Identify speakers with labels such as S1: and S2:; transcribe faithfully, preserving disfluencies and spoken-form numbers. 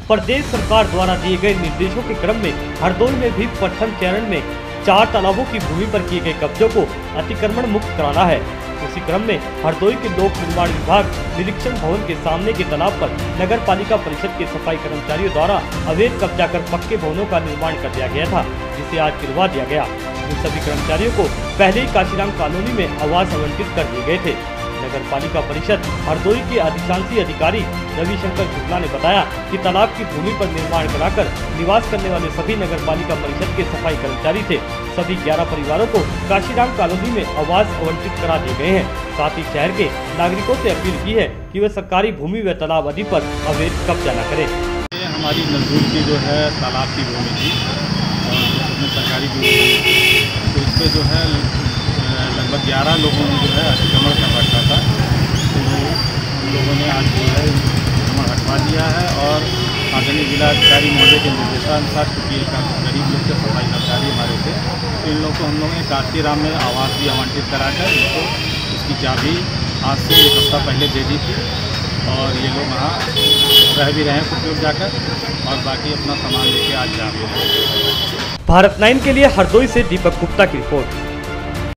S1: प्रदेश सरकार द्वारा दिए गए निर्देशों के क्रम में हरदोई में भी प्रथम चरण में चार तालाबों की भूमि पर किए गए कब्जों को अतिक्रमण मुक्त कराना है। उसी क्रम में हरदोई के लोक निर्माण विभाग निरीक्षण भवन के सामने के तालाब पर नगर पालिका परिषद के सफाई कर्मचारियों द्वारा अवैध कब्जा कर पक्के भवनों का निर्माण कर दिया गया था, जिसे आज गिरवा दिया गया। इन सभी कर्मचारियों को पहले ही काशीराम कॉलोनी में आवास आवंटित कर दिए गए थे। नगर पालिका परिषद हरदोई के अधिशांशी अधिकारी रविशंकर शुक्ला ने बताया कि तालाब की भूमि पर निर्माण कराकर निवास करने वाले सभी नगर पालिका परिषद के सफाई कर्मचारी थे। सभी ग्यारह परिवारों को काशीराम कॉलोनी में आवास आवंटित करा दिए गए हैं। साथ ही शहर के नागरिकों से अपील की है कि वे सरकारी भूमि व तालाब आदि पर अवैध कब्जा न करें।
S2: हमारी नजदीक की जो है तालाब की भूमि थी और सरकारी भूमि, तो इस पर जो है लगभग ग्यारह लोगों ने जो है अतिक्रमण कर रखा था। तो उन लोगों ने आज जो है अतिक्रमण हटवा दिया है और आदरणीय जिलाधिकारी महोदय के निर्देशानुसार, क्योंकि गरीब लोग के सफाई कर्मचारी हमारे थे, तो इन लोगों को हम लोगों ने काशीराम में आवास भी आवंटित कराकर इनको इसकी चाबी आज से एक हफ्ता पहले दे दी थी और ये लोग वहाँ रह भी रहे हैं कुछ लोग जाकर और बाकी अपना सामान लेके आज जा रहे हैं।
S1: भारत नाइन के लिए हरदोई से दीपक गुप्ता की रिपोर्ट।